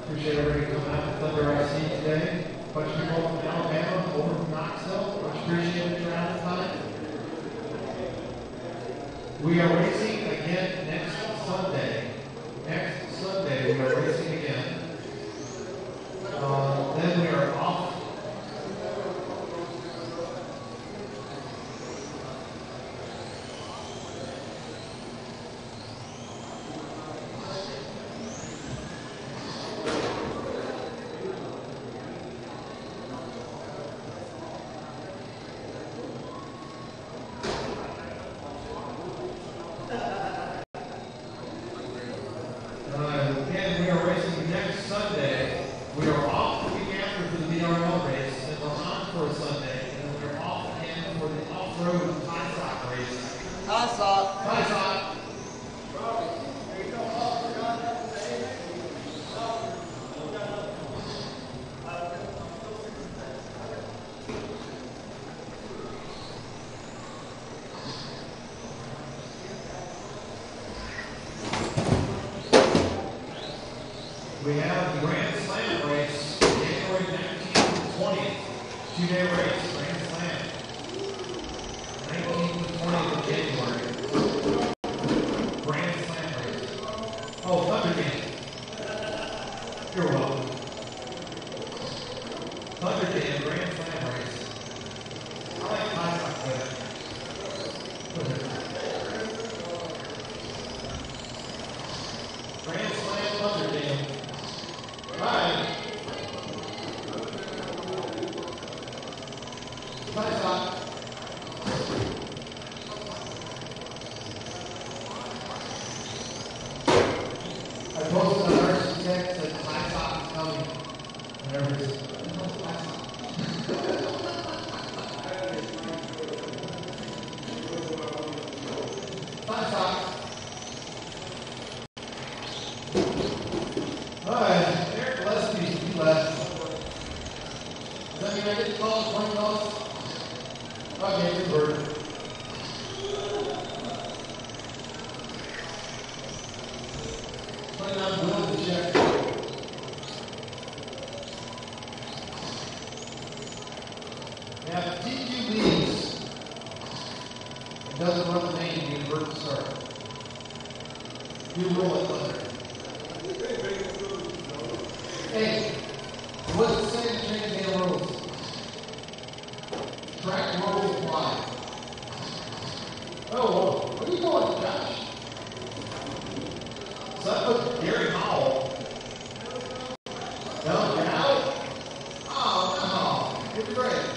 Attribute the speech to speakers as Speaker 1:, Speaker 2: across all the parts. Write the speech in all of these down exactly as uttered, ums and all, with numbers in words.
Speaker 1: Appreciate everybody coming out to Thunder I C today. A bunch of people from Alabama, over from Knoxville. Much appreciated your out tonight. We are racing again next Sunday. Next Sunday we are racing again. Uh, then we are off. We have the Grand Slam race, January nineteenth to twentieth, two-day race, Grand Slam, nineteenth to twentieth of January, Grand Slam race. Oh, Thunder Game. You're welcome. Thunder Game, Grand Slam race. I like my stuff better. Grand Slam Thunder Game. Right. Bye, stop. I posted on our text that my stop is coming. Whatever it is. Bye, stop. All right. Does that mean I get to call twenty dollars? Okay, good word. twenty-nine bills to check. Now, if T Q leaves and doesn't run the main, you invert the start. You roll it under. Hey, what's it say to change the rules? Track rules apply. Oh, whoa. Where are you going, Josh? So that was Gary Howell. No, you're out? Oh, no. Good break.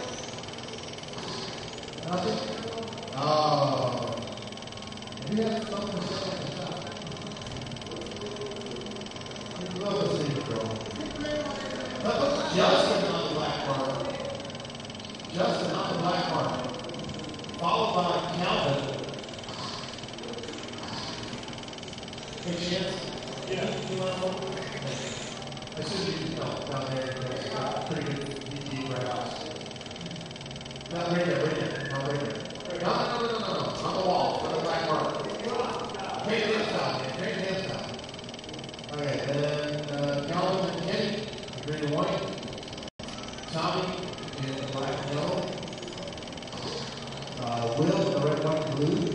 Speaker 1: Nothing? Oh. You have something to say in the shop. You'd love to see it, bro. That was Justin on the black mark. Justin on the black mark. Followed by Calvin. Hey, Chance? Yeah. You want to hold? I should be help down there. It's pretty good D D warehouse. Not right there, right there. Not right there. No, no, no, no, no, no. On the wall. On the black mark. Take this down, man. Take this down. Okay, then uh, Calvin and Kenny. Green and white. Tommy in the black and yellow. Uh, Will in the red, white, and blue.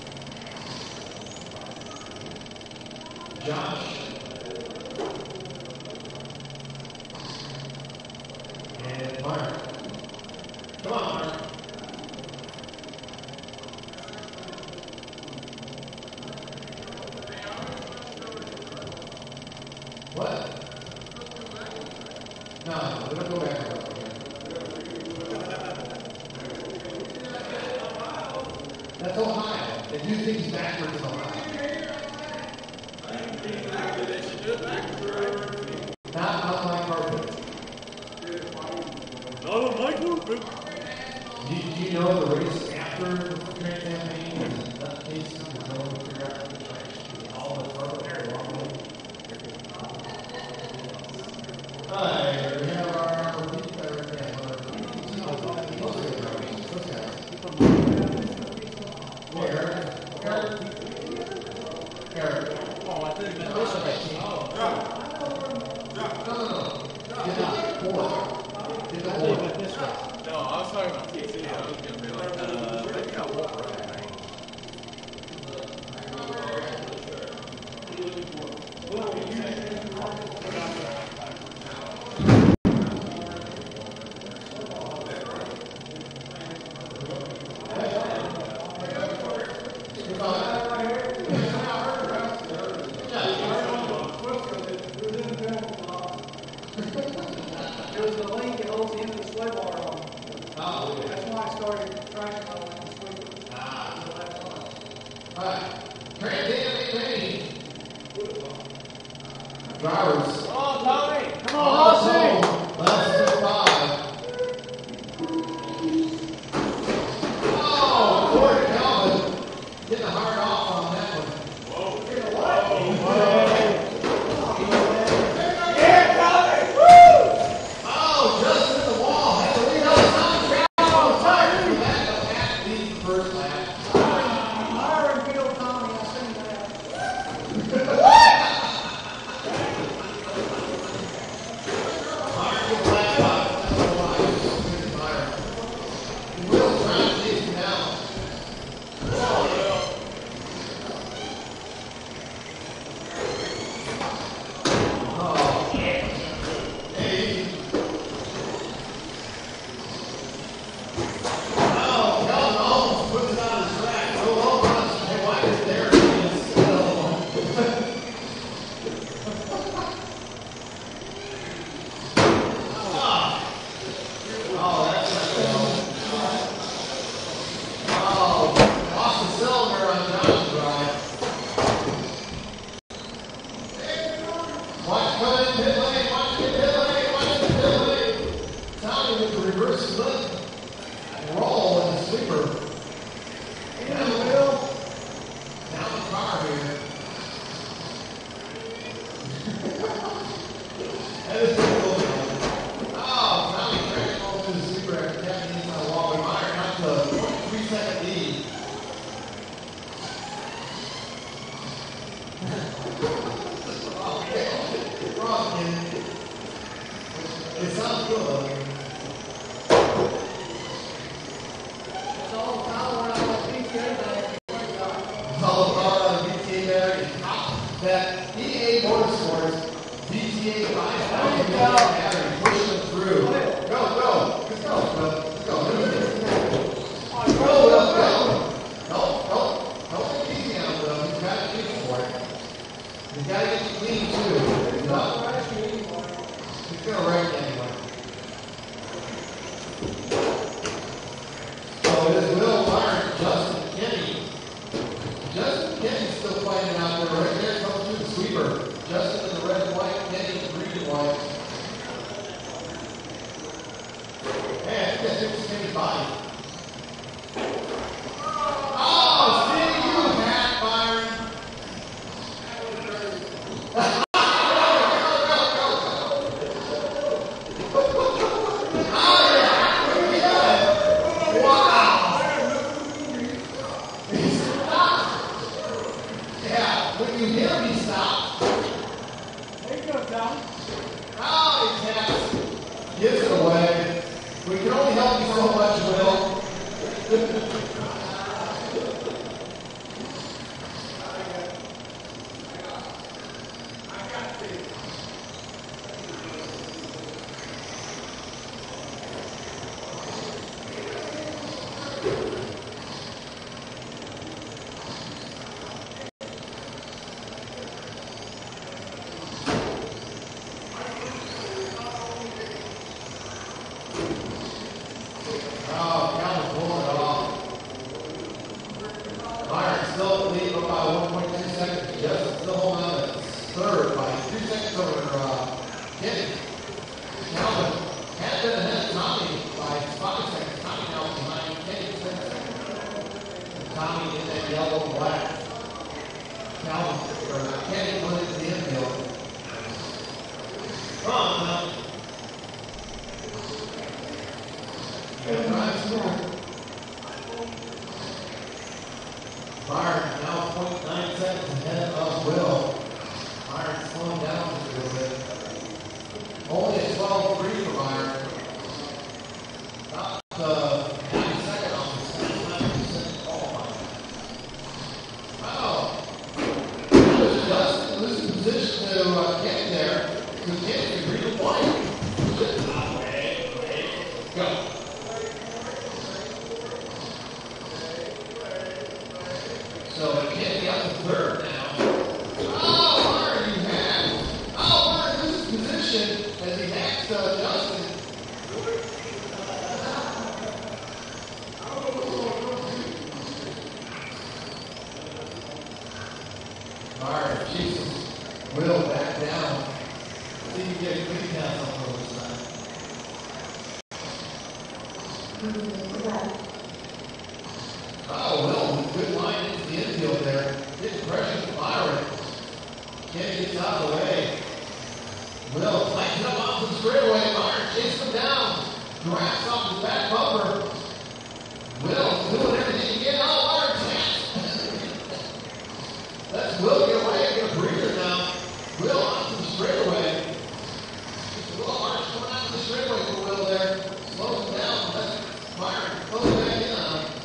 Speaker 1: Josh. And Mark. Come on, Mark. What? No, we don't go back to That's Ohio. They do things backwards in Ohio.
Speaker 2: They should do it backwards.
Speaker 1: Not on my carpet.
Speaker 2: Not on my carpet.
Speaker 1: Do, do you know the race after the Trans Am meeting? In that case, there's no one to figure out the track. All the carpet there, long way. Alright, we have our Eric. Eric. Oh, I think that's a team. No, no, no. Get the board. Get the board. This way.
Speaker 2: No, I was talking about T C. I was going to be like, uh, they got one right.
Speaker 1: Drivers.
Speaker 2: Oh, Tommy!
Speaker 1: Come on, Austin! Last five. Oh, Corey Calvin getting a hard off on that one.
Speaker 2: Whoa.
Speaker 1: Yeah, Calvin! Woo! Oh, just hit the wall. Had to lead on the time. Oh, tired for that. At the first lap.
Speaker 3: Myron Field Tommy, I seen that.
Speaker 1: It sounds good.
Speaker 3: It's all power out of the P T A bag.
Speaker 1: It's all power out of the B T A bag. That E A Motorsports B T A five thousand battery pushing them through. Go, go. Let's go. Let's go. Go, go, go. Don't, don't, don't take it easy on him, though. He's got to keep for it. He's got to get you clean, too. He's not
Speaker 3: Crashing anymore.
Speaker 1: He's going to wreck anyway. So it is Will Myron, Justin Kenny. Justin Kenny's still fighting out there. Right there comes through the sweeper. Justin in the red and white, Kenny in the green and white. Hey, I think that's just Kenny's body. Oh, see you, Matt Myron. Gives it away. We can only help you so much, Will. Only a twelve three for Byron. Not uh, half a second off the second qualifying. Wow. Justin losing position to uh, Kenny there. So Kenny can read the point. Go. So Kenny up to third now. Oh, Byron, you had. Oh, Byron loses position as he hacks uh, Justin. Byron, Jesus, Will back down. See if you get a clean pass on the other side. Oh, Will, good line into the infield there. Getting pressure from Byron. Kenny gets out of the way. Will flanks up onto the straightaway. Byron chases him down. Grabs off his back bumper. Will doing everything he can. Oh, Byron's hands. Let's Will get away. Get a breather now. Will onto the straightaway. Just a little harsh coming out of the straightaway for Will there. Slows him down. Let's Byron close back in on him.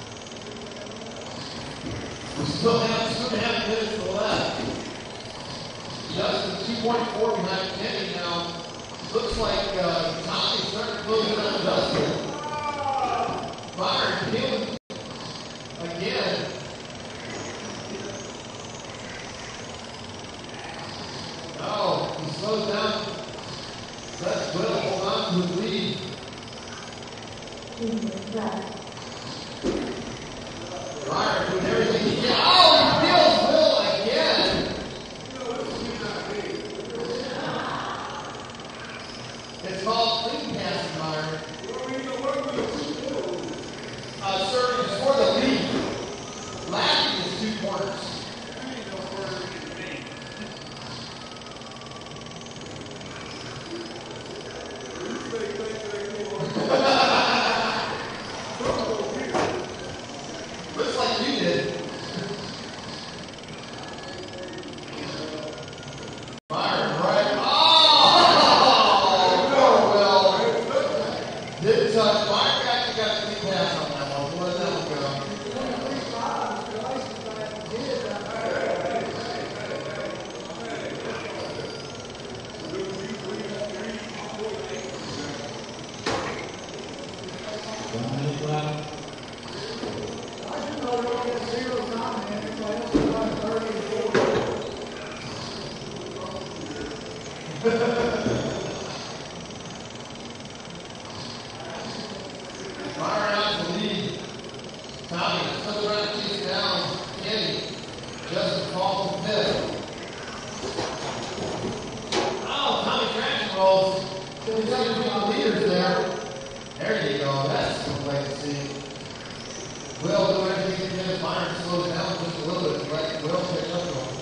Speaker 1: We still have two and a half minutes to the left. Justin two point four behind Kenny now. Looks like uh, Tommy's starting to close in on Justin. Byron peeling again. Oh, he slows down. Let's Will hold on to his lead. Byron doing everything he can. Oh, he feels Will again. It's called clean passing, Byron. Uh, serving for the lead. Laughing is two corners. Looks like you did. Byron, right? Oh! Poor Will. Didn't touch. Byron actually got a clean pass on that one. Where did that one go?
Speaker 4: One minute left.
Speaker 1: Byron out to lead. Tommy comes around to chase down Kenny. Justin falls to fifth. Oh, Tommy traction rolls. So he's up between the leaders there. There you go. That's what we'd like to see. Will do everything he can. Byron slows down just a little bit to let Will catch up to him.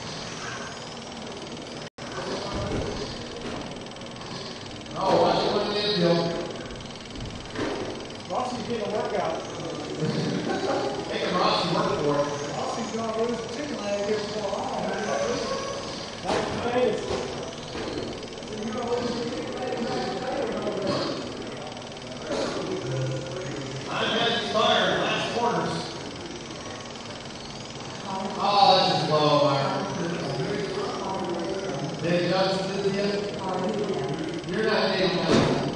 Speaker 1: Oh, watch it when the infield.
Speaker 3: Rossi's getting a workout.
Speaker 1: Making Rossi work for it.
Speaker 3: Rossi's gonna lose a chicken leg here for a while. That's the face. You're gonna lose a chicken leg over there.
Speaker 1: I'm at the fire, last quarters. Oh, that's just low, Byron. Dave Johnson did the end? You're not Dave Johnson.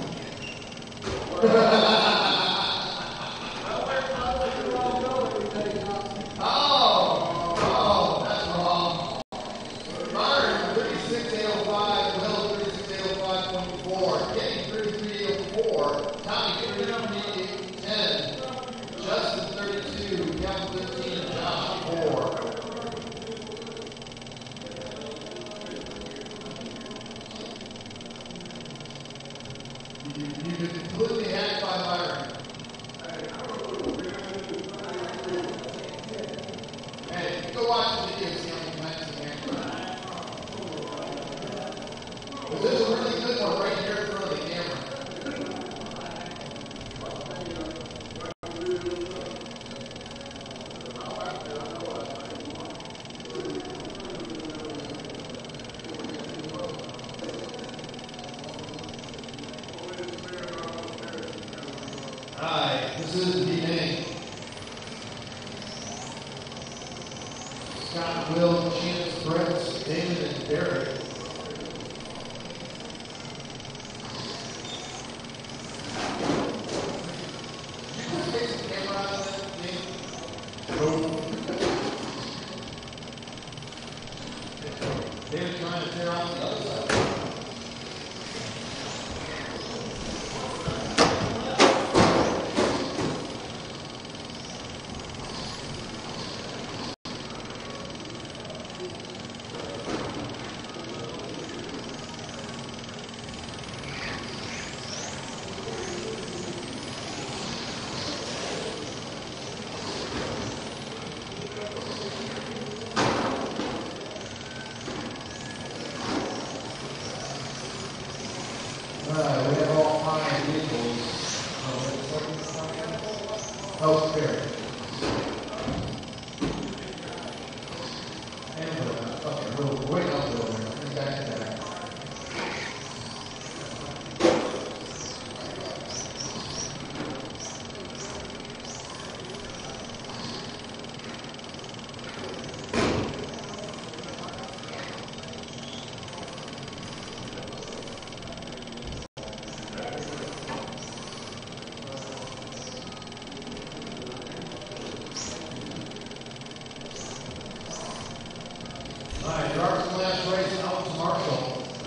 Speaker 1: Oh, oh, that's wrong. Byron, thirty-six eight oh five, Will, thirty-six eight oh five point four, Kenny, thirty-three eight oh four, Tommy, thirty-three ten, Justin, thirty-two, Kevin, thirteen, and Josh, four. You, you could completely hack by Byron. Hey, go watch the video, see how many times he hacked by. This is a really good one right here in front of the camera. Alright, this is the name. Scott, Will, Chance, Brett, David, and Derek. Did you just take the camera out of that game? David trying to tear off the other side. Alright, we have all five vehicles. Oh, here. And, uh, okay, we'll wait up over there. And back to that. Alright, Dark's last race out to Marshall.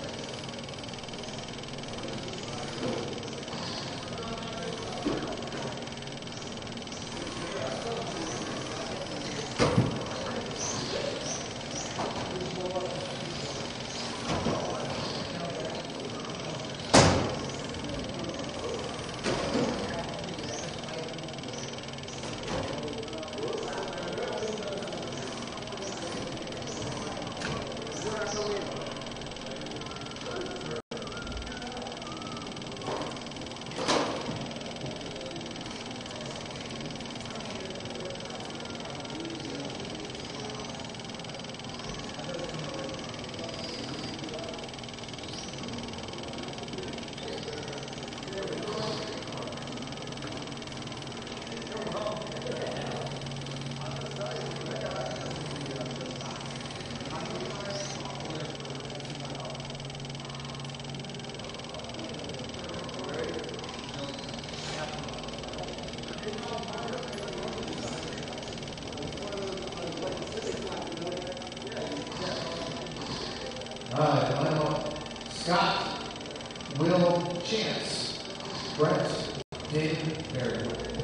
Speaker 1: Alright, line up. Scott, Will, Chance, Brett, David, Barry.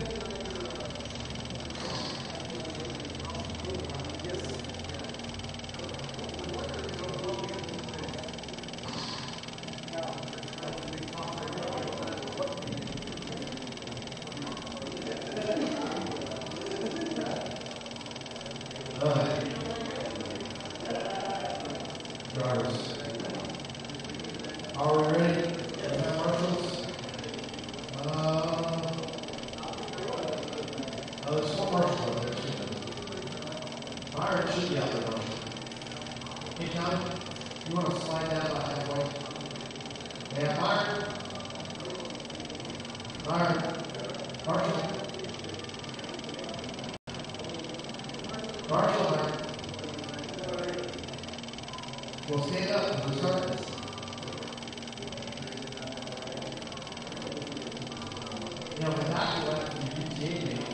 Speaker 1: Alright. Drivers. Are we ready? Yeah. Marshals? Uh, oh, there's one marshal out there, too. Myron should be out there, marshal. Hey, Tom, you want to slide down about halfway? Yeah, Myron. Myron. Marshal. Marshal, Myron. Well, stand up and we'll start this. You know, without you left the U T A meeting,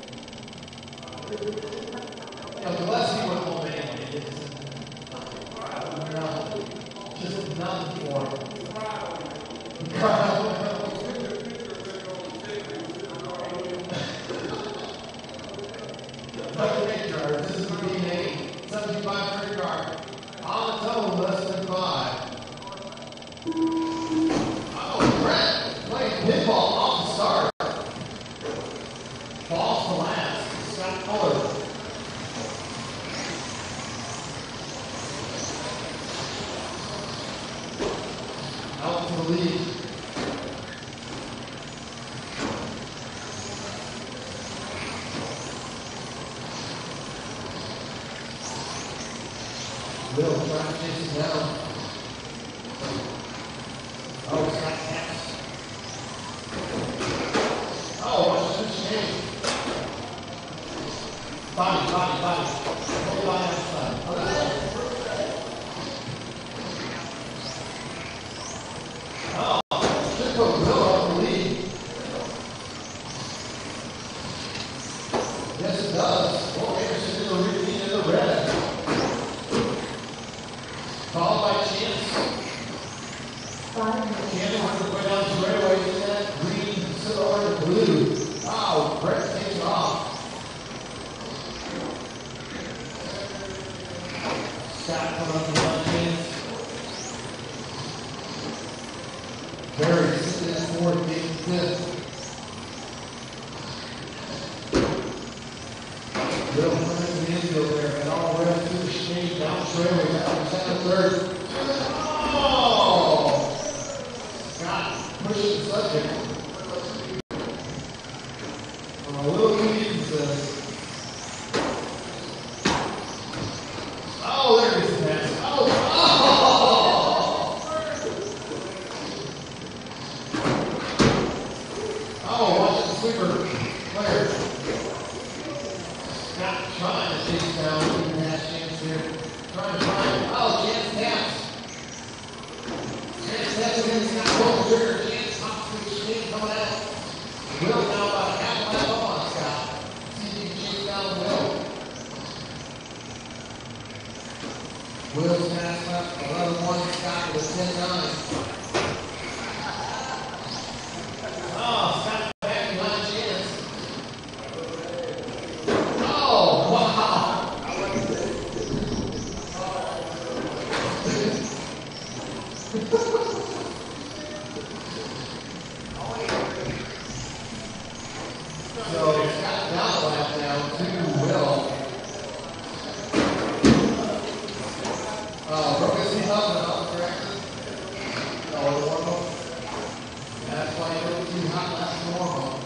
Speaker 1: you know, the less people at home anyway, it's no, just nothing for it. This is the B A, seventy-five thirty car. On its own, less than five. Oh, Brett playing pinball off the start. Falls to last. Scott Fuller. Out to the lead. Will trying to chase him down. Oh, Scott Cass. Oh, body, body. Hold body outside. Other side. Oh, just put Will up the lead. Yes, it does. Well, Anderson in the lead in the red. Followed by Chance. Chance wants to put down straightaway in that green, silver, and blue. Wow, Brett takes it off. Scott coming up to one Chance. Barry sitting in fourth, getting fifth. Will coming into the infield there, and all red through the shade, down straightaway, down to second, third. Oh! Scott pushing the subject. From a little lead, says. Oh, there it is, the pass. Oh! Oh! Oh, watch the sweeper. Player. Scott trying to chase down, even has Chance here. Trying to find. Oh, Chance taps. Chance taps again. He's not going trigger. Chance pops through the screen coming out. Will now about half a lap up on Scott. See if he can chase down Will. Will's pass left. eleven one. Scott with ten nine. Oh, Scott back behind Chance. Oh, wow. So Scott down the lap now to Will. Uh, broke his knee up and up, correct? Oh, the warm up. That's why he broke too hot last warm up.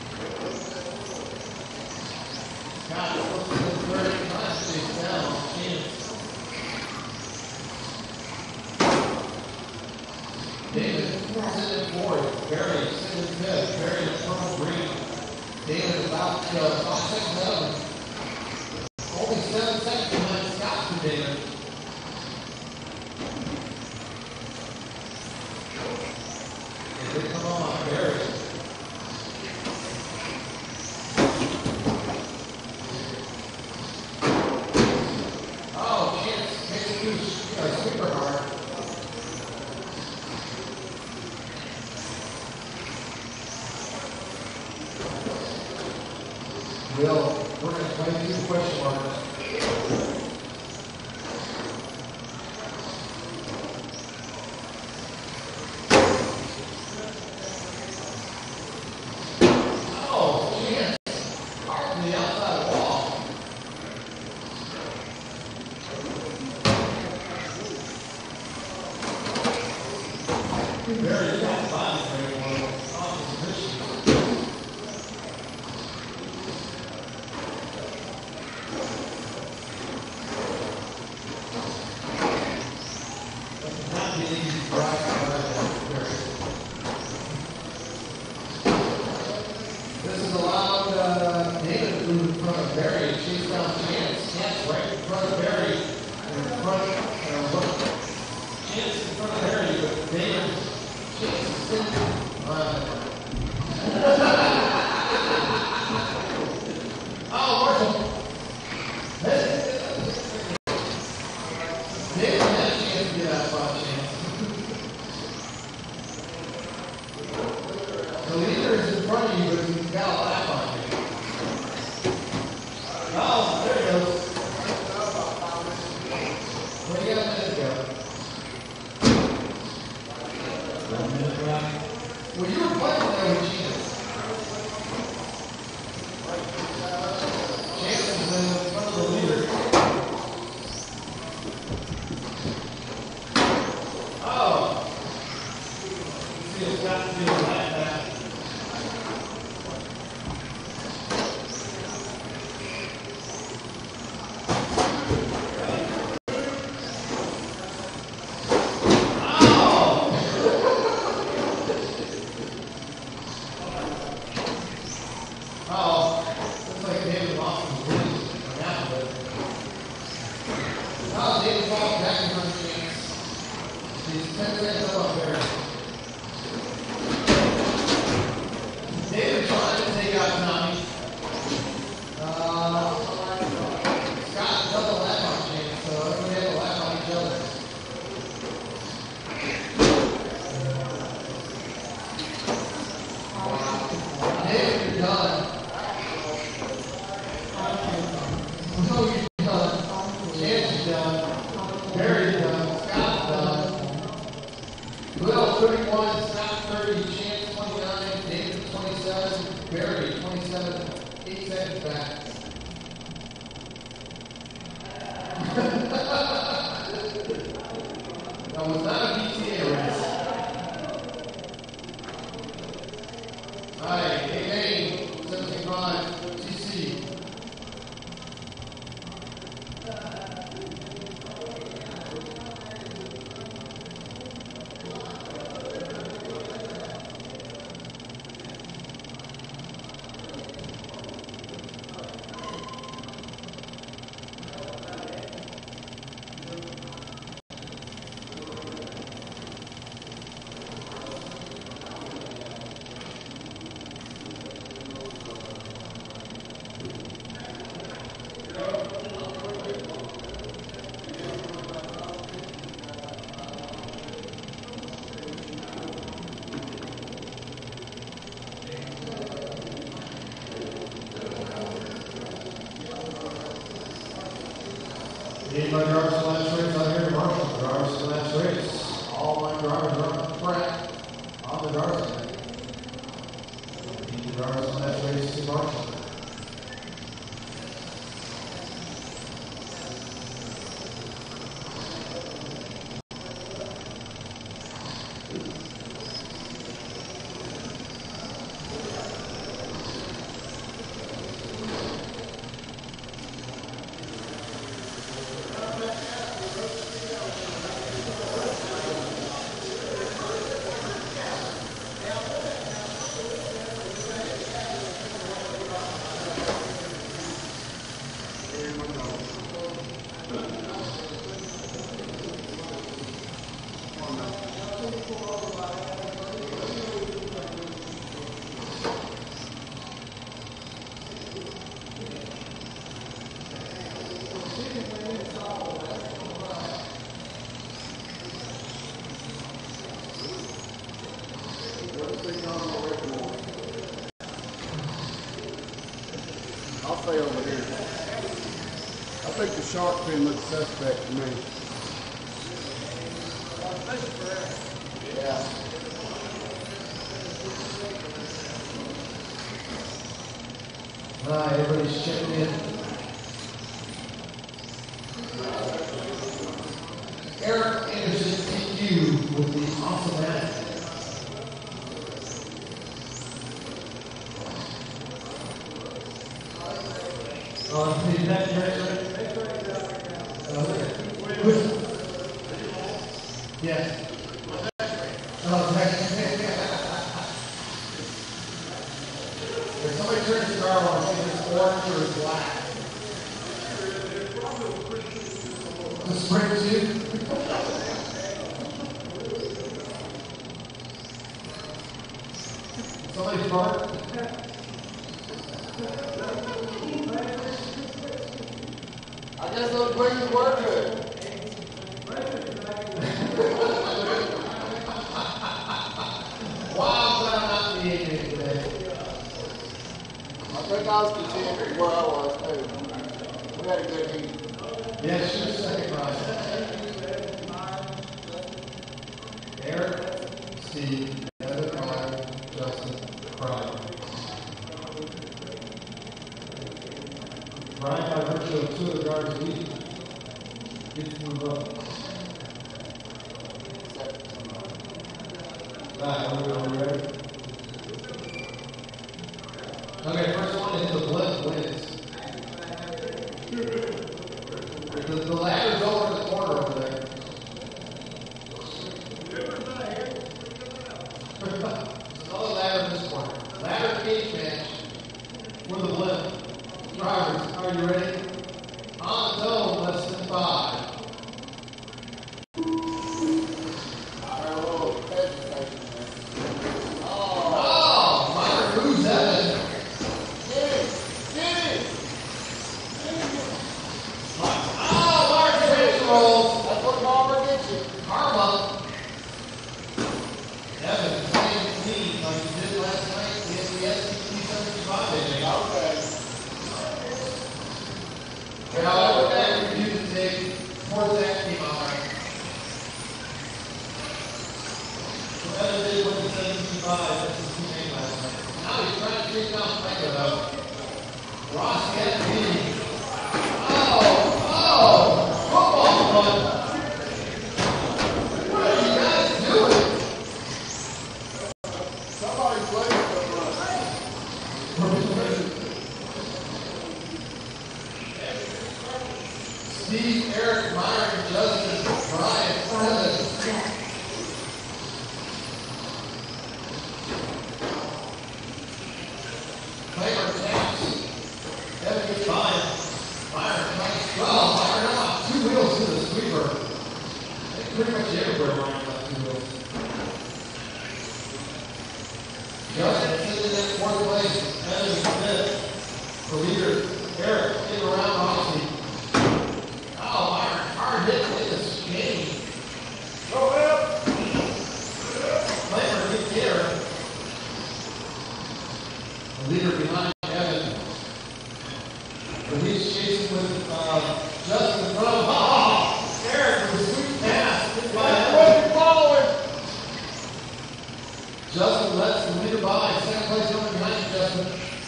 Speaker 1: Scott looks at the third class chase down. Chance. David sitting in fourth. Barry sitting in fifth. Barry in purple green. David about uh, five seconds out. Only seven seconds behind Scott for David. And they come on Barry. Oh, Chance makes it through uh, super hard. Will, we're going to play two question marks. Oh, Chance. Hard to the outside wall. Very good body frame on his position. This is allowed uh, David to move in front of Barry and chase down Chance. Chance right in front of Barry. In front, uh, Chance in front of Barry, but David, Chance is sitting. Uh, oh, Marshall. David had a chance to get out spot, Chance. The leader is in front of you, but he's got a lap on you. Oh, there he goes. What do you got a minute ago?
Speaker 4: One minute left.
Speaker 1: Well, you were playing there with Chance. Chance is in front of the leader. Oh. See, it's got to be a lap back. Oh, looks like David lost his wings. done. No, you're done. Chance is done. Barry's done. Scott's done. Will thirty-one, Scott thirty, Chance twenty-nine, David twenty-seven, Barry twenty-seven, eight seconds back. That was not a P T A race. All right, eight seventy-five, T C. Need my drivers for last race out here, Marshall. Drivers for last race. All my drivers are up front on the driver's side. Need the drivers for last race to Marshall.
Speaker 3: I'll stay over here. I think the shark fin looks suspect to me. Yeah.
Speaker 1: All right, everybody's checking in. Eric Anderson, thank you with the awesome match. Oh, is that right? Yes. Oh, okay. If somebody turns the car on, I think it's orange or black. The sprint too? Somebody fart?
Speaker 3: I guess those brakes work good.
Speaker 1: Wow, but I'm not the idiot today.
Speaker 3: I think I was content where I was too. We had a good heat.
Speaker 1: Yes, your second process. Eric, Steve, Heather, Ryan, Justin, Brian. Brian, by virtue of two of the drivers leading, gets to move up. Right, are we, are we ready? Okay, first one is the blimp wins. The, the ladder's over in the corner over there. There's another ladder in this corner. Ladder cage match for the blimp. Drivers, are you ready? On the zone, less than five. Oh, Mark, who's that? Oh, Mark, pitch rolls.
Speaker 3: That's what Marver gets you.
Speaker 1: Karma. Evan, same team like you did last night in the S C seventy-five. five. That's his teammate last night. Now he's trying to chase down Franco though. Ross gets me. Oh, oh, football fun. What are you guys doing?
Speaker 3: Somebody played with us.
Speaker 1: Steve, Eric, Myron, Justin, Brian, Evan. Claimer taps. Evan gets by. Myron tries. Oh, Myron off. Two wheels to the sweeper. I think pretty much everywhere Myron got two wheels. Justin sitting in that fourth place. Evan is fifth. The leader, Eric, getting around Rossi. Oh, Myron, hard hit in this game.
Speaker 3: Go up.
Speaker 1: Claimer, good getter. The leader behind Evan. But he's chasing with uh, Justin in front of him. Oh, Eric with a sweet pass. Hit by Evan.
Speaker 3: Following.
Speaker 1: Justin lets the leader by. Second place coming behind you, Justin.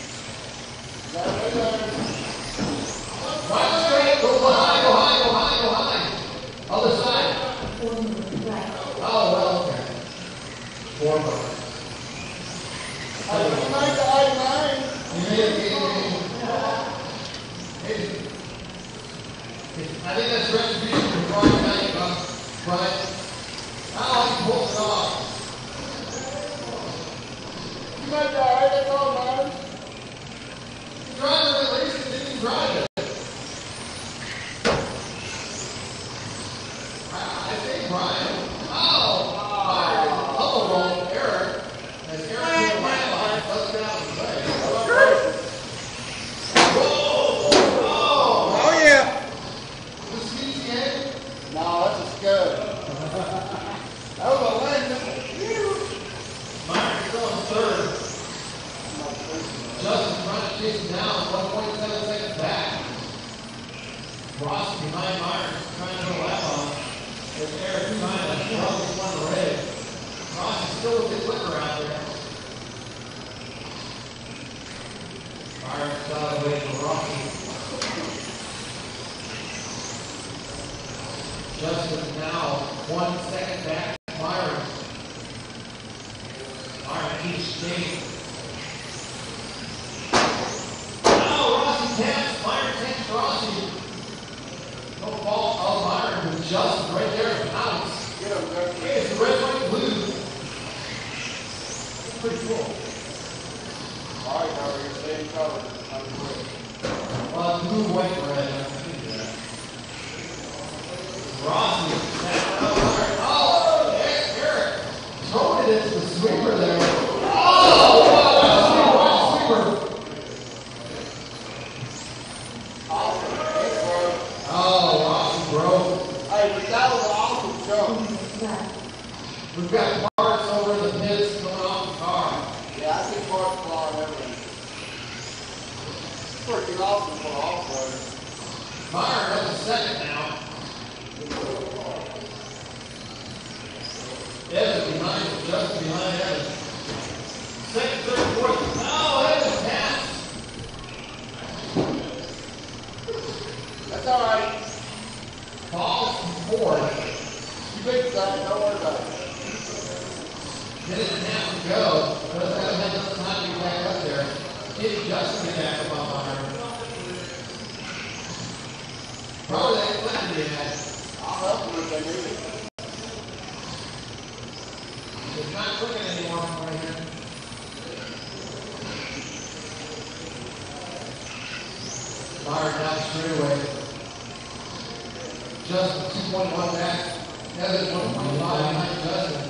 Speaker 1: Right straight, go high, go high, go high, go high. Other side. Oh, well, okay. Four more.
Speaker 3: I think I made the eighty-nine.
Speaker 1: You made it, made it, made it. I think that's retribution for Brian Knight, uh, Brian. Oh, he pulls it off.
Speaker 3: You made the eighty, that's all matters.
Speaker 1: The driver released it, didn't drive it. I think Brian. Oh, Brian, double roll, Eric. As Eric hit the line line, does get out of the way. Whoa! Oh!
Speaker 3: Oh, yeah.
Speaker 1: The sneaky head.
Speaker 3: No, that's a scud. That was a landing.
Speaker 1: Myron still in third. Justin trying to chase him down, one point seven seconds back. Ross behind Myron, trying to go lap on him. There's Eric trying to struggle with one red. Ross is still a bit quicker out there. Myron's got away from Rocky. Justin now one second back. Myron. Myron keeps staying. Oh, Rossi taps. Myron taps Rossi. No fault of Myron with Justin right there to pounce.
Speaker 3: Get him, Justin.
Speaker 1: Hey, it's the red, white, blue. That's pretty cool.
Speaker 3: All right, now you're staying covered. I'm quick.
Speaker 1: Uh, blue, white, red. I think that. Rossi. Oh, Eric, Eric. Throwing it into the sweeper there. Oh, wow, watch the sweeper.
Speaker 3: Awesome. That's broke.
Speaker 1: Oh, Rossi broke.
Speaker 3: Hey, but that was an awesome show.
Speaker 1: We've got parts over in the pits coming off the car.
Speaker 3: Yeah, I see parts flying everywhere. Freaking awesome for off-road.
Speaker 1: Myron up to second now. Evan behind, Justin behind Evan. Second, third, fourth. Oh, Evan passed.
Speaker 3: That's all right.
Speaker 1: Paul's fourth.
Speaker 3: You big guy, don't worry about it.
Speaker 1: Minute and a half to go. Doesn't have enough time to get back up there. Getting Justin to back up on Myron. Probably that Clinton did that.
Speaker 3: I'll help them if they need it.
Speaker 1: It's not clicking anymore right here. Myron down the straightaway. Justin two point one back. Evan one point five behind Justin.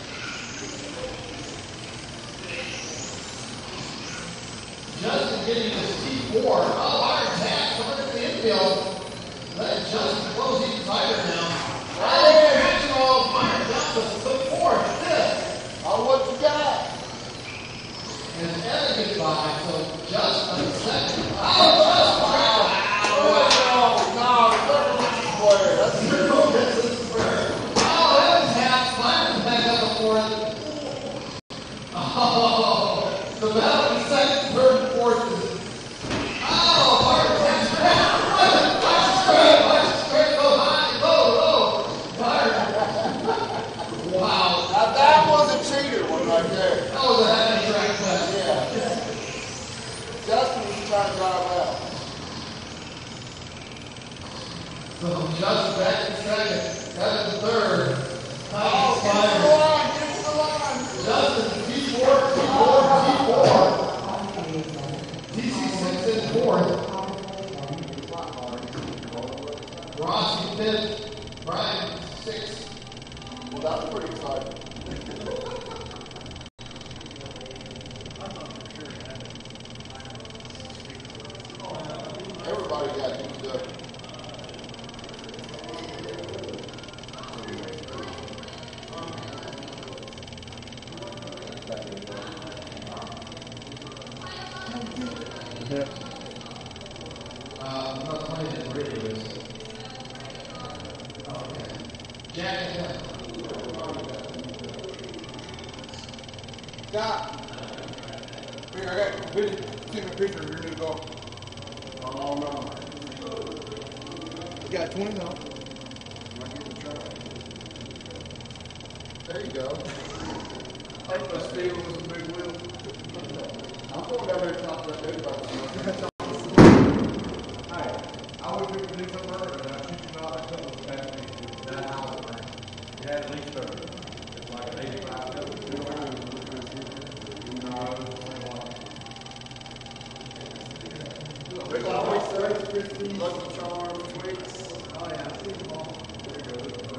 Speaker 1: Justin getting to C four. Oh, Myron taps coming to the infield. Let Justin close even tighter now. Oh, catching all Myron down to the fourth, fifth.
Speaker 3: Oh, what you got?
Speaker 1: And Evan gets by, so Justin second. Oh, Justin!
Speaker 3: Oh, no, no, player. That's
Speaker 1: You're going to get this for her. Oh, Evan taps. Myron's back up the fourth. Oh, Oh, the battle in second, third, and fourth is. Oh, Martin, that's straight. Watch it straight, watch it straight, go high, low, low. Martin. Wow.
Speaker 5: Now that was a cheater one right there.
Speaker 1: That was a heavy track test.
Speaker 5: Yeah. Justin was trying to drive out.
Speaker 1: So Justin back in second, Kevin in third.
Speaker 5: Oh, get to the line, get to the line.
Speaker 1: Justin, T four, T four, T four. T C six in fourth. Rossi fifth. Brian sixth.
Speaker 5: Well, that was pretty exciting. Everybody got used up.
Speaker 3: Yeah.
Speaker 1: Uh, I'm not playing it really is. Okay. Jack and Jack.
Speaker 5: Scott. Here, I got a video. Send me a picture of your new dog. Oh, no.
Speaker 3: You got twenty though.
Speaker 5: There you go.
Speaker 3: I think my steel was a big wheel.
Speaker 5: I'm going down there to talk to everybody.
Speaker 3: Hey, I would be to do something earlier, and I shoot you not that couple of past me. That house, man. You had at least a, it's like an eighty-five, seventy. No, it was twenty-one.
Speaker 5: Big always thirty, fifty, Lucky Charm, Twix.
Speaker 3: Oh, yeah, I see them all. There you go.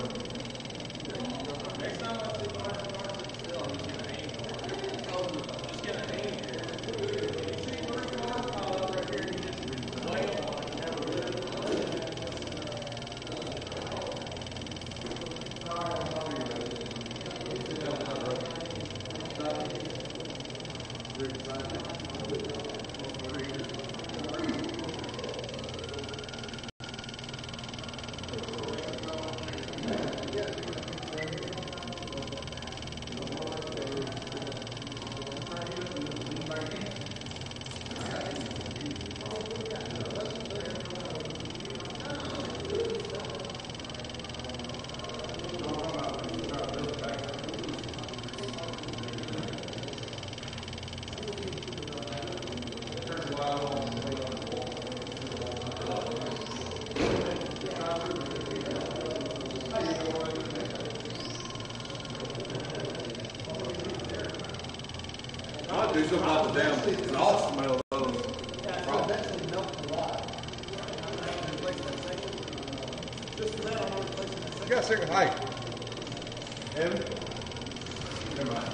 Speaker 2: Next time I see Martin Martin still, I'm just gonna aim for it. Just gonna aim here. You see where's the mark pile up right here? You just lay them on it, never really.
Speaker 6: I'll do something about the damn exhaust smell of those.
Speaker 3: You got a second height. Evan? Never mind.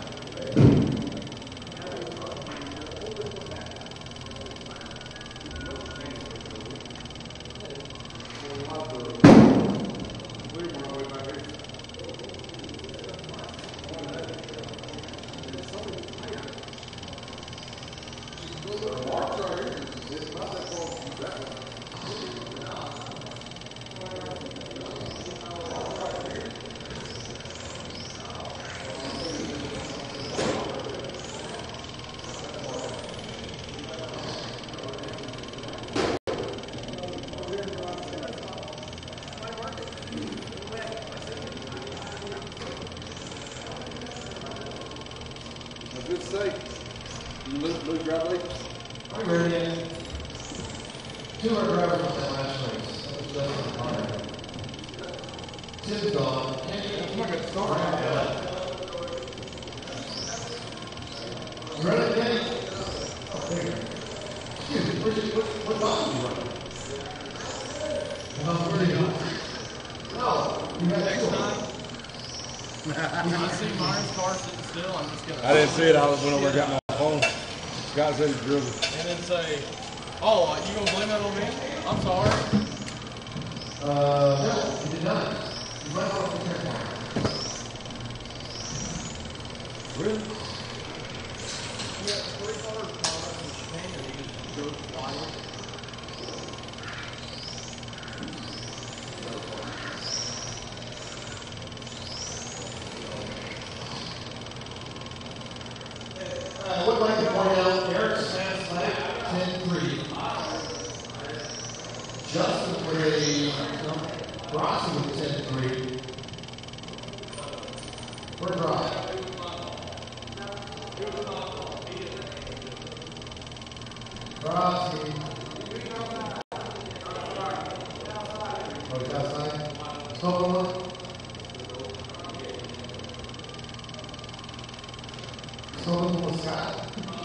Speaker 6: Good sake. You lose, lose drive lead?
Speaker 1: I'm ready. Two more drivers on that last race. That was Justin Hunter. Tim's gone.
Speaker 3: I'm not going to start.
Speaker 1: You ready, Kenny? Oh, there you go. Excuse me, where's your, what, what button are you running? Oh, where are you going? No, you have
Speaker 2: Next
Speaker 1: two.
Speaker 2: time, I see Martin's car sitting still, I'm just gonna.
Speaker 3: I didn't see it. I was when I got my phone. Scott said he's driven.
Speaker 2: And then say, oh, you gonna blame that on me? I'm sorry.
Speaker 1: Uh, no, you did not. You might want to turn one.
Speaker 3: Really?
Speaker 2: You got three cars piled up in the chicane and you just go flying.
Speaker 1: Crossing. Oh, he's outside? Smoking one? Smoking one, Scott.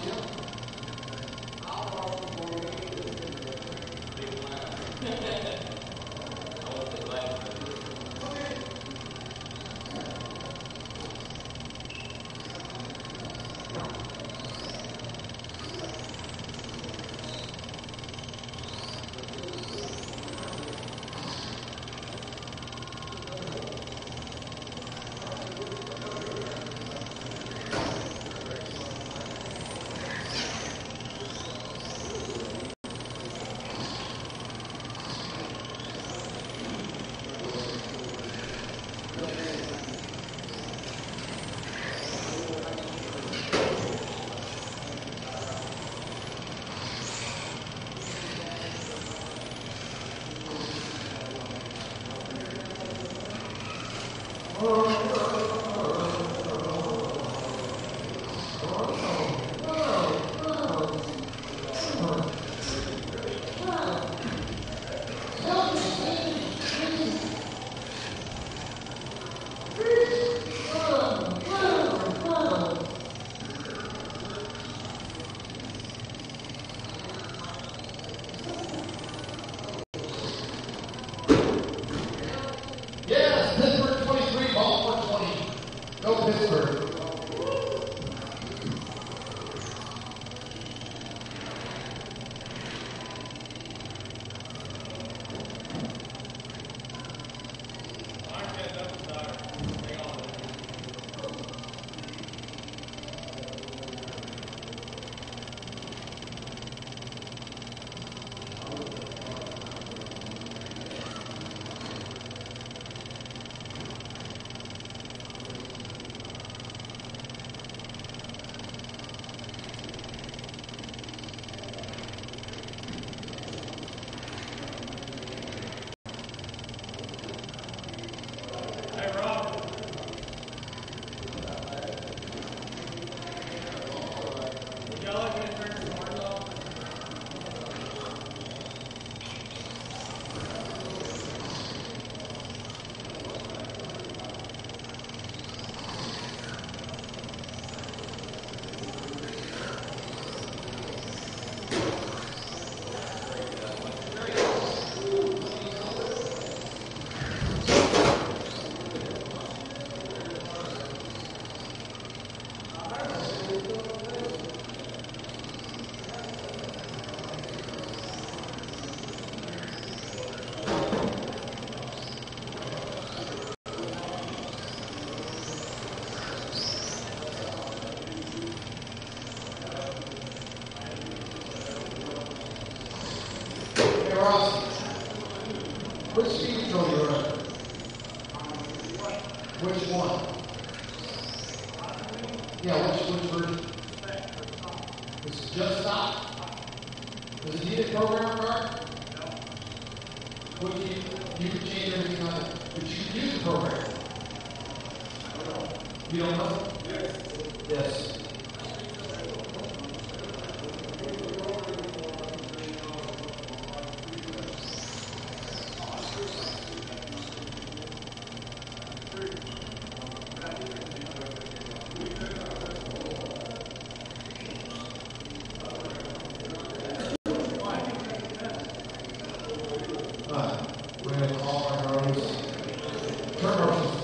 Speaker 1: Yes, Pittsburgh twenty-three, Baltimore twenty. Go Pittsburgh. Which speed zone you run? Which one? Yeah, which which version? This is just stop. Does it need a program card? Would you you could change everything on it, but you could use the program. You don't know? Yes. Yes. We're going to call our roads. Turn horses.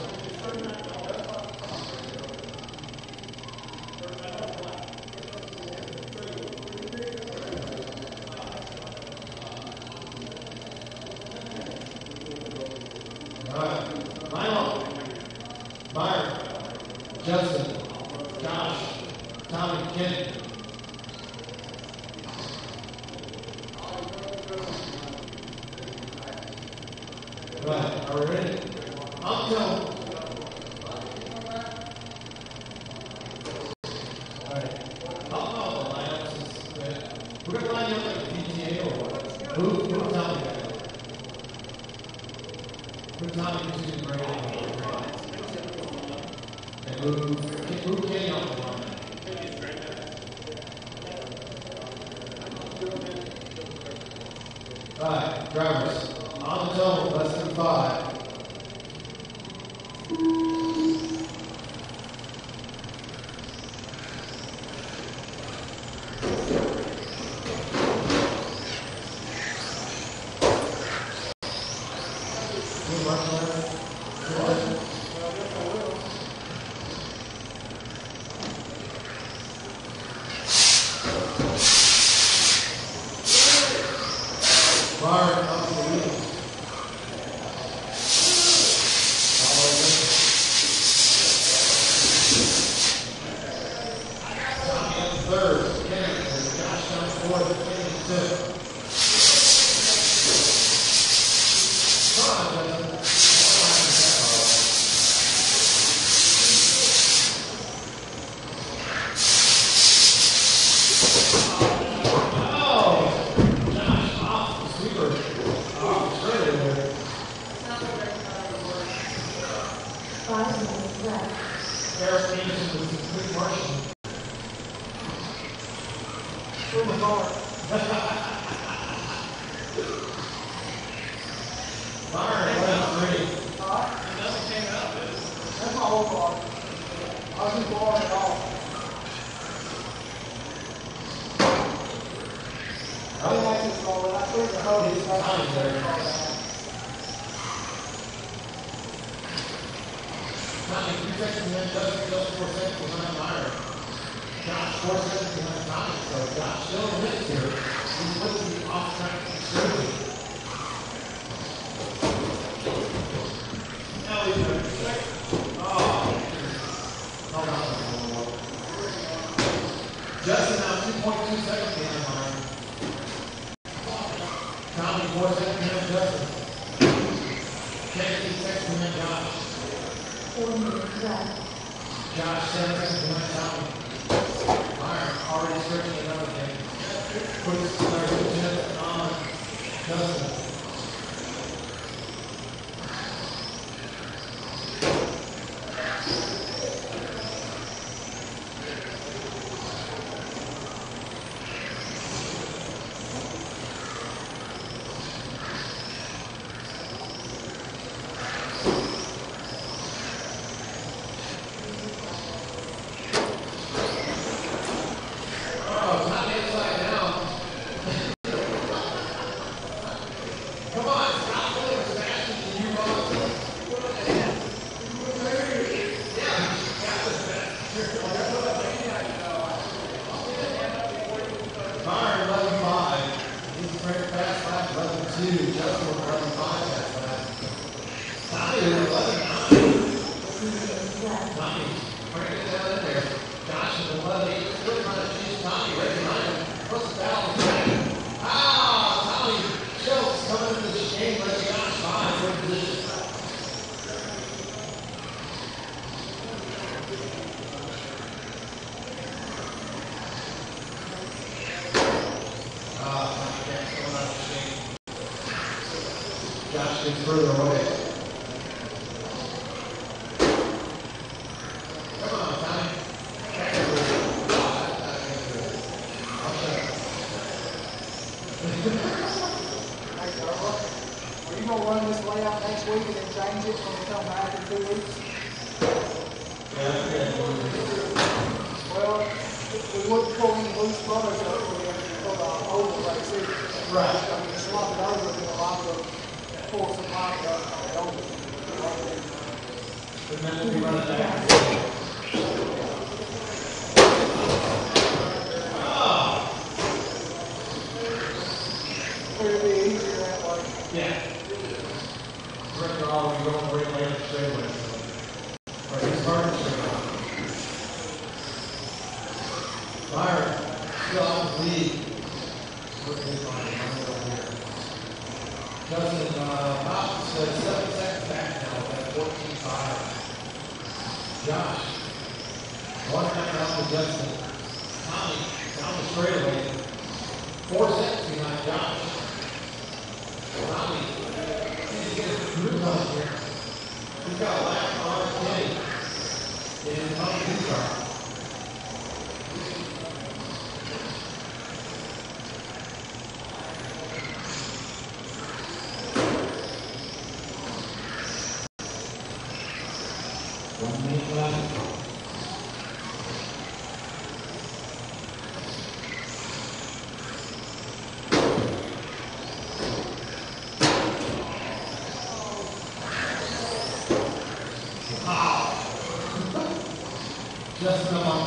Speaker 1: All right. Lionel. Byron. Justin. Josh. Tommy. Ken. Right, are we ready? I'm telling. Alright. I'll call the lineups. We're going to line you up like a P T A or what? Move, move Tommy back. Move Tommy into the grade. And move, move Kenny off the line. drivers, on the total, less than five.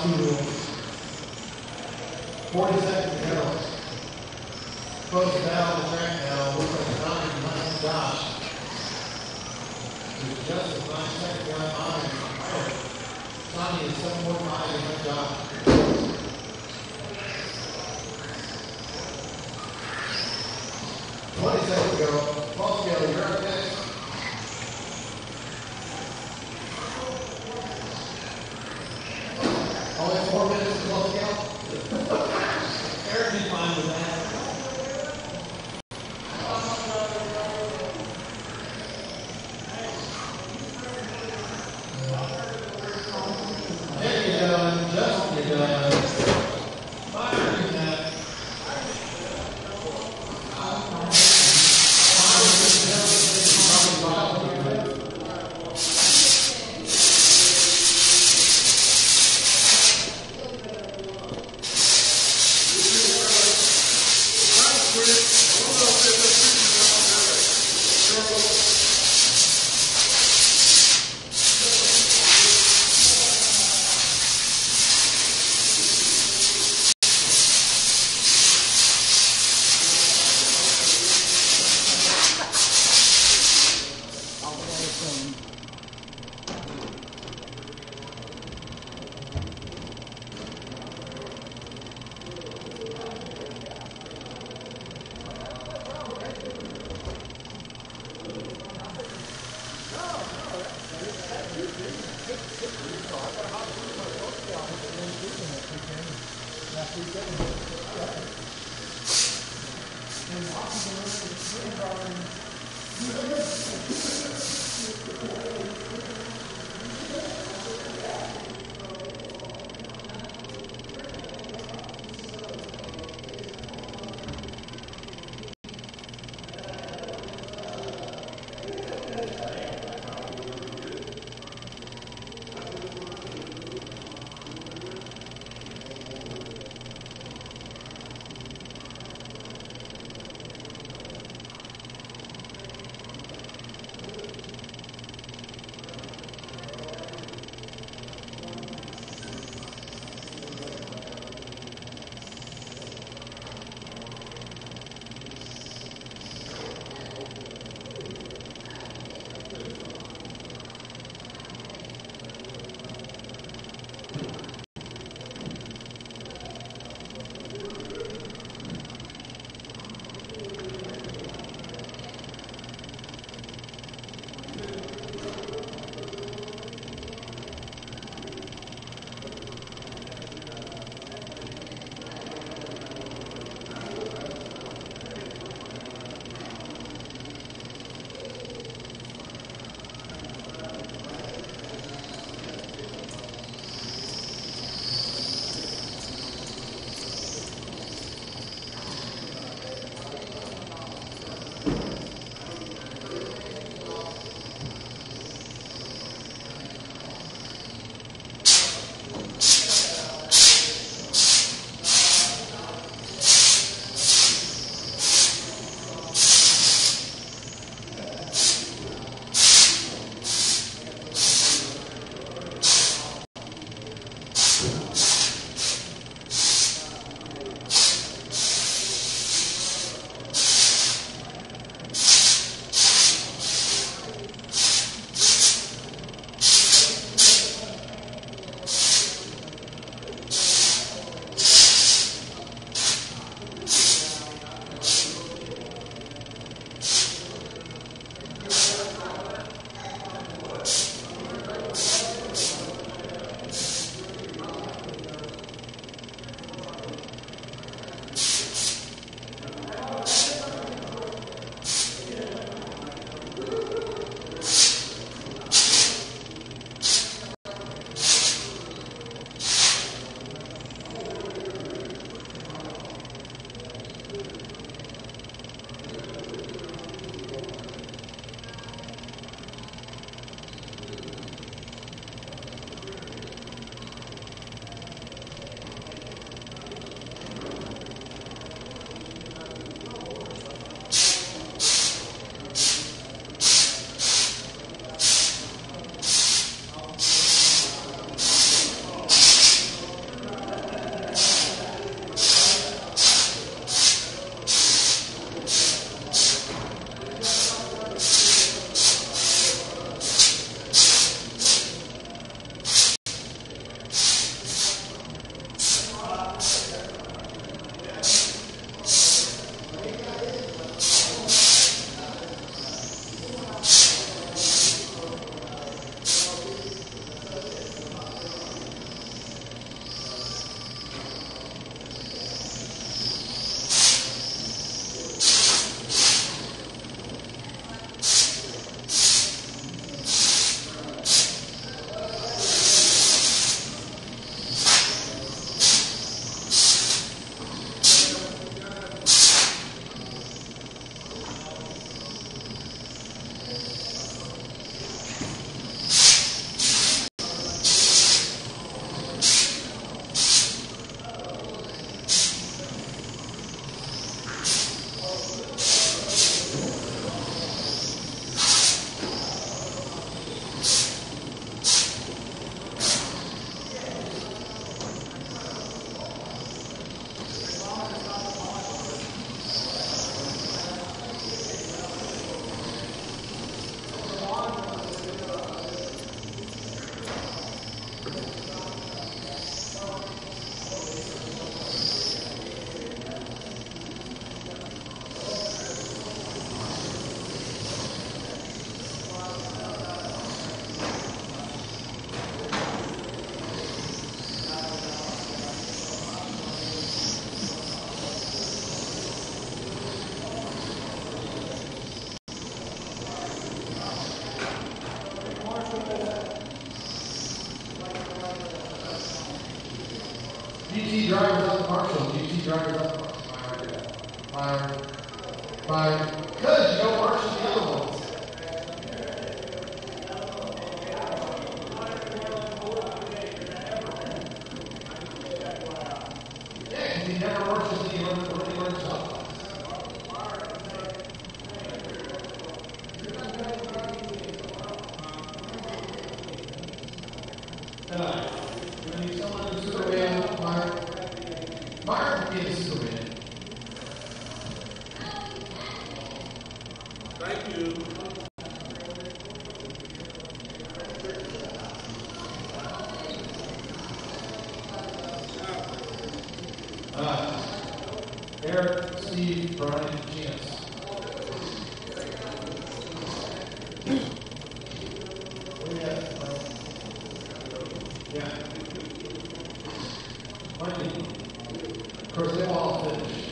Speaker 1: two rules. Forty seconds to go. Close it down on the track now. Looks like Tommy behind Josh. There's just a nine second gun behind him. Tommy is seven point five behind Josh. Twenty seconds to go. Paul Scale, you're up next. Only four minutes to Paul Scale. Eric be fine with that. There you go, Justin, you're done. Fire, you're done. Marshall, G T drivers up. Fire. Fire. Good, you don't marshal the other ones. Yeah, because he never marshals any when he runs up. Uh, we need someone to Superman, Mark. Mark would be the Superman.
Speaker 6: Thank you.
Speaker 1: Uh, Eric, Steve, Brian, Chance. Where you at, Brian? Yeah. Mikey. Of course, they all finished.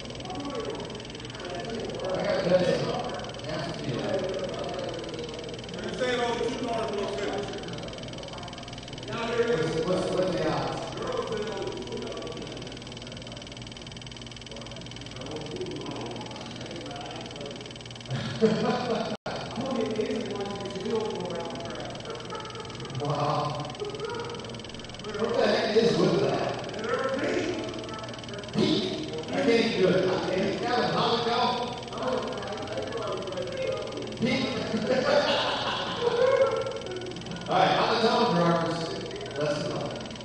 Speaker 1: I got that. Half the field.
Speaker 6: They're saying all the two cars will finish.
Speaker 1: What's, what's, what's the odds? Wow. What the heck is with that? Pete. I can't even do it. Hey, Kevin, how's it go? Pete. All right, on the zone drivers. Let's go.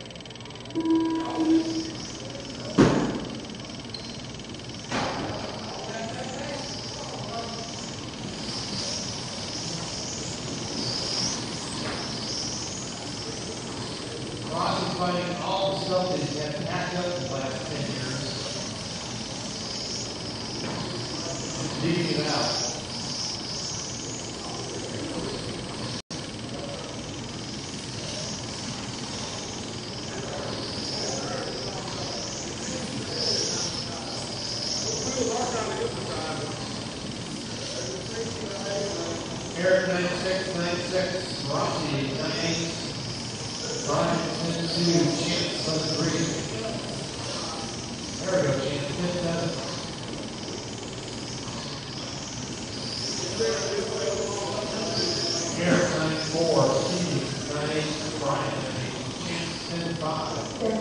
Speaker 1: Ross is fighting all the stuff that he had packed up in the last ten years. He's digging it out. Eric ninety-six, ninety-six, Rossi ninety-eight, Brian ten two, Chance seven three. There we go, Chance ten seven. Eric ninety-four, Steve ninety-eight, Brian ninety-eight, Chance ten five.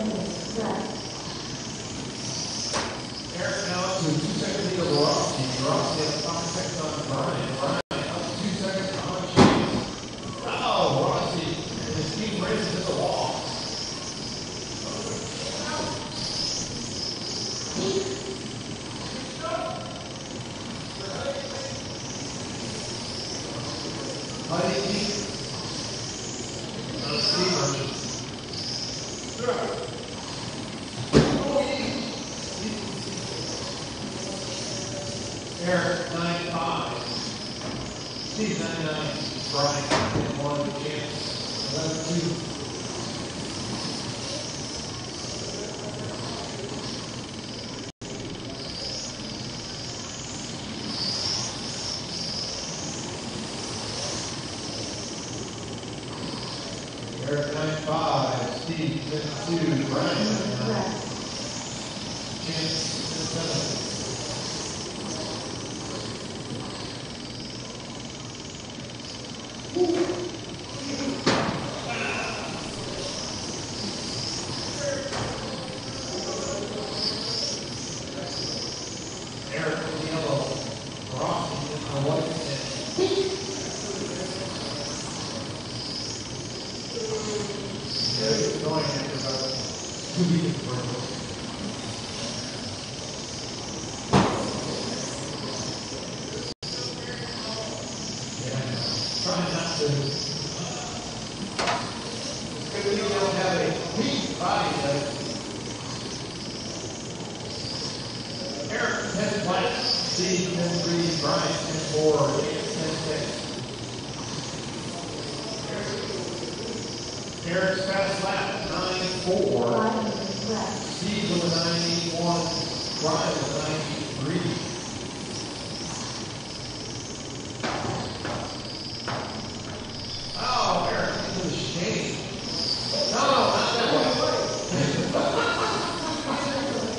Speaker 1: Eric now up to two seconds lead over Rossi. Rossi has five seconds on Brian. Brian up to two seconds on Chance. Oh, Rossi and his team races at the wall. Buddy, Steve. No, Steve. Eric, nine five. Steve, nine nine. Brian, one. Chance, eleven two. Eric, nine five. Steve, ten two. Brian, nine nine. Chance, ten seven. Eric in the yellow, Rossi in the white. Yeah, it's going after about two weeks for Yeah, try not to. It's good that you don't have a weak body type. Eric, ten white. Steve, ten three. Brian, ten four. Chance, ten six. Eric's fast lap, nine four. Steve with a nine eighty-one. Brian with a nine eighty-three. Oh, Eric, this is a shame. No, not that way.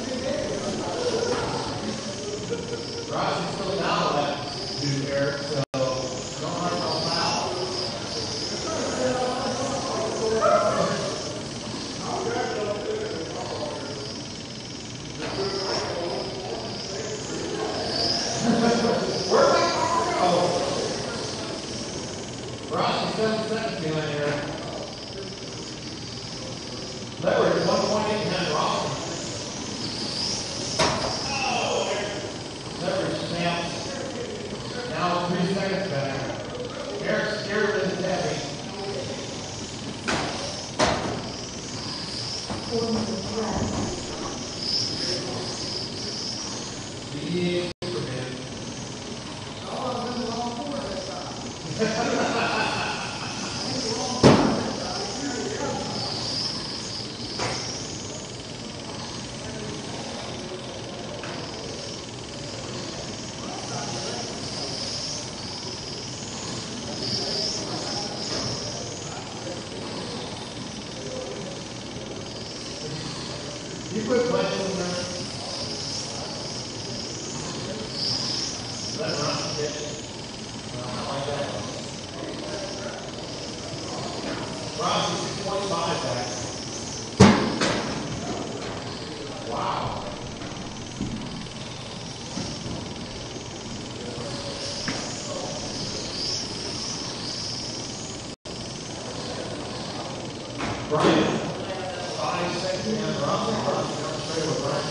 Speaker 1: Brian. Five seconds behind Rossi. Rossi comes straight with Brian.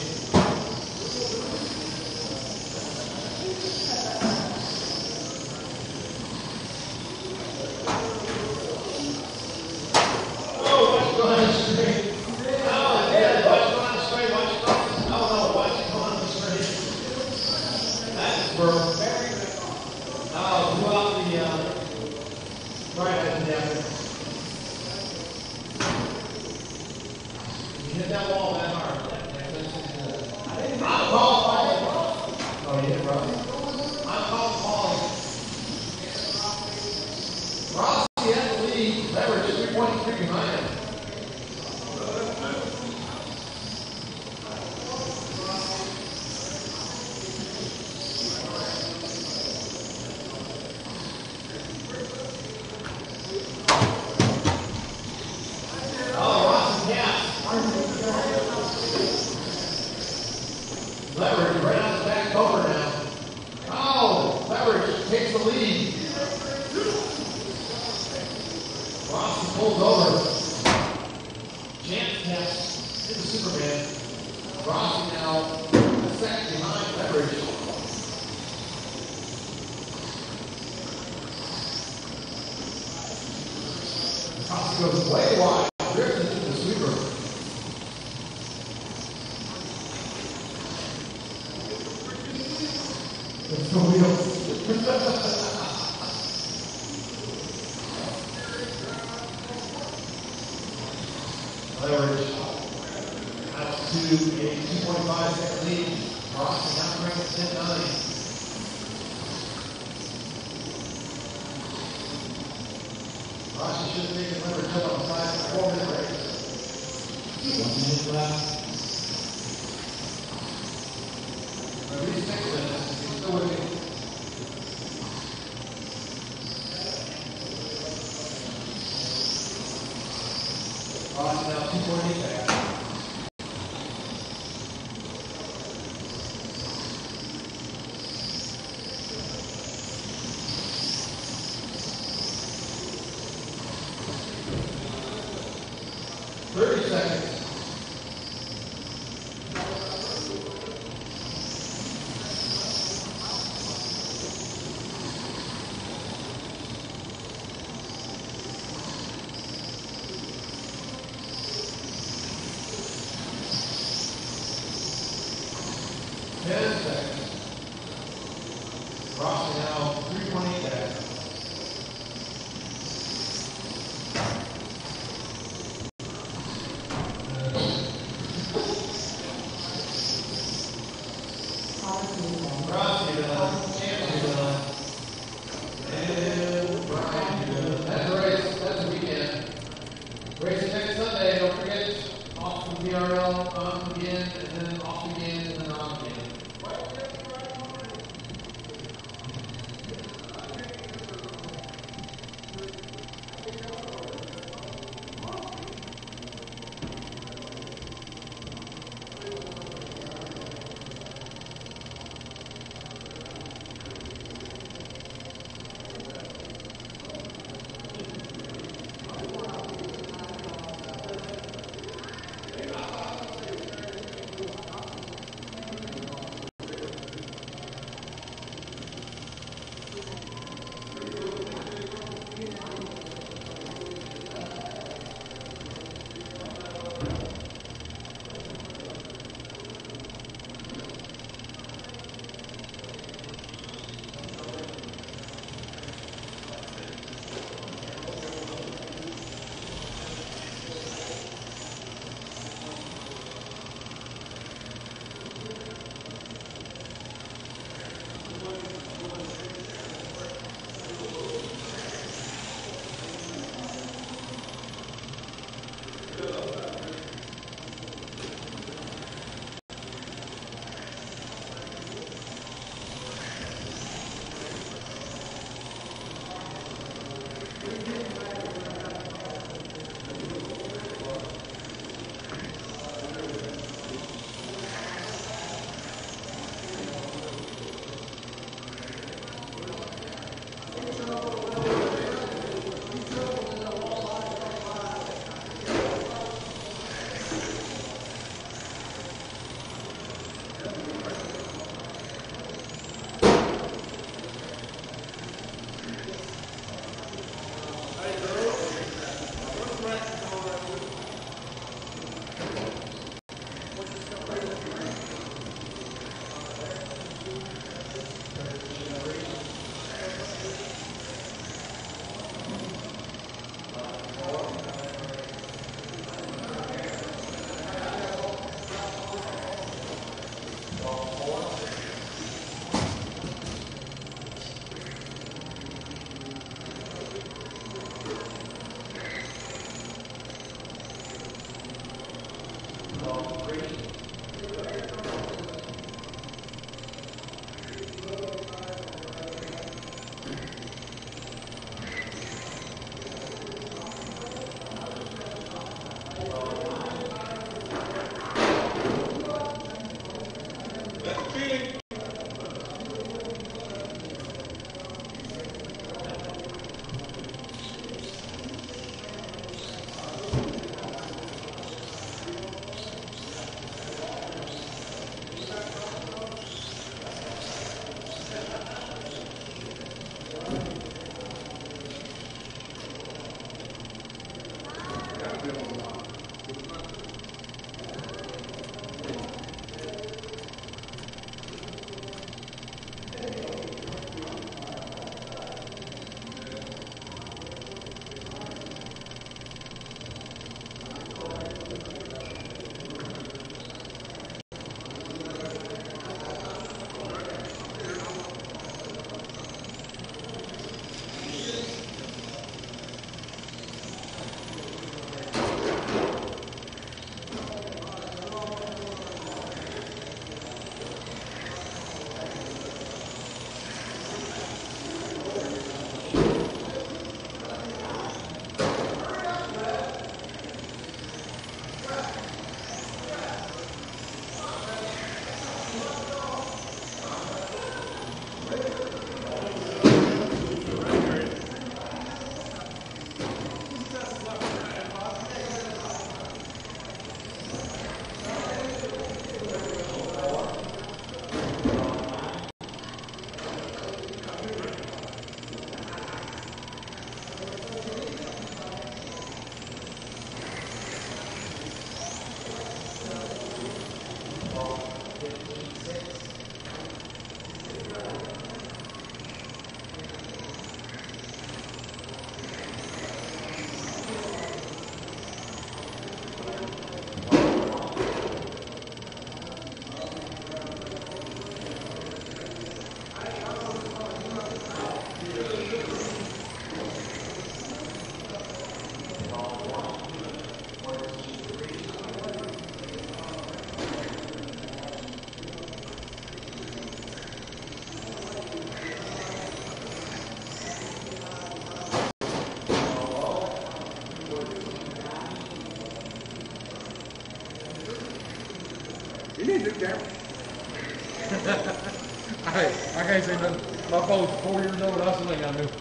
Speaker 1: Leverage right on the back cover now. Oh, Leverage takes the lead. Rossi pulls over. Chance taps into Superman. Rossi now a second behind Leverage. Rossi goes way wide. Drifts into the sweeper. It's the wheels. Leverage. That's to a two point five second lead. Rossi now ranks ten nine. Rossi should have taken Leverage up on the side of the four minute race.
Speaker 4: One minute left.
Speaker 1: At least six minutes. He's still with me. Rossi now two point eight back. thirty seconds. ten seconds. Rossi now three point eight back. Rossi done. Chance done. And Brian done. That's a race. That's a weekend. Racing next Sunday. Don't forget. Off from V R L, on again, and then off again, and then on again.
Speaker 5: You need to do camera. I, I can't say nothing. My phone's four years old. I still ain't got to do.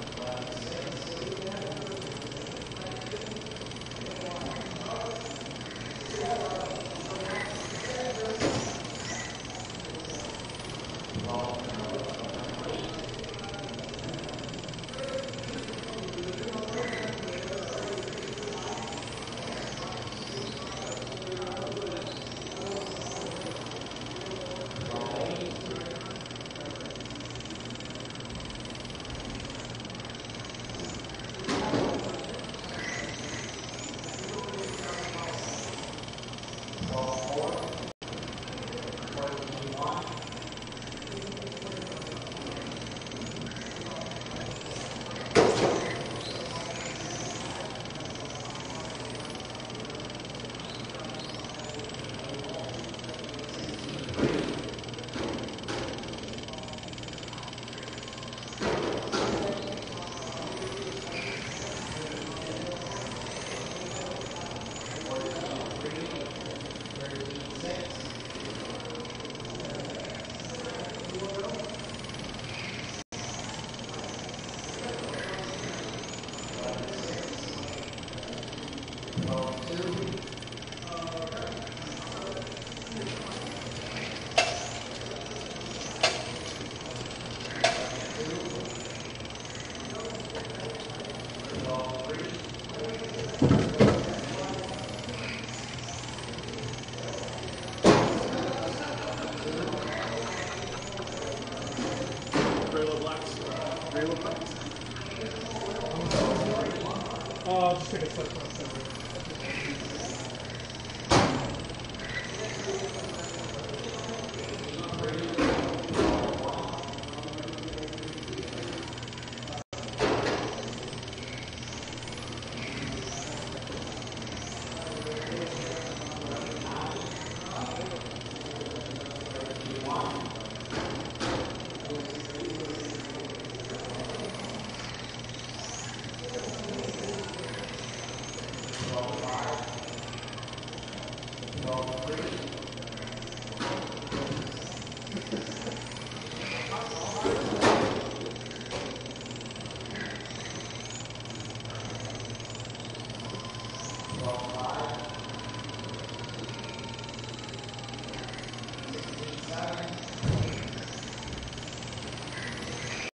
Speaker 6: Uh, just take a step for a second.
Speaker 1: All three.